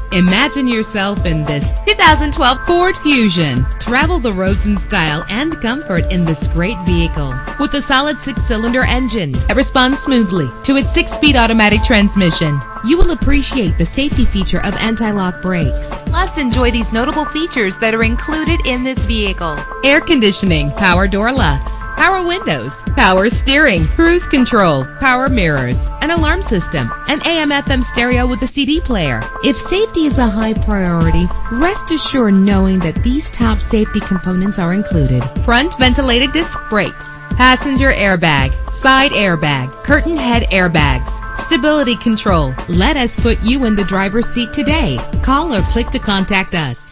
Imagine yourself in this 2012 Ford Fusion. Travel the roads in style and comfort in this great vehicle. With a solid 6-cylinder engine that responds smoothly to its 6-speed automatic transmission. You will appreciate the safety feature of anti-lock brakes. Plus, enjoy these notable features that are included in this vehicle: air conditioning, power door locks, power windows, power steering, cruise control, power mirrors, an alarm system, an AM/FM stereo with a CD player. If safety is a high priority, rest assured knowing that these top safety components are included: front ventilated disc brakes, passenger airbag, side airbag, curtain head airbags, stability control. Let us put you in the driver's seat today. Call or click to contact us.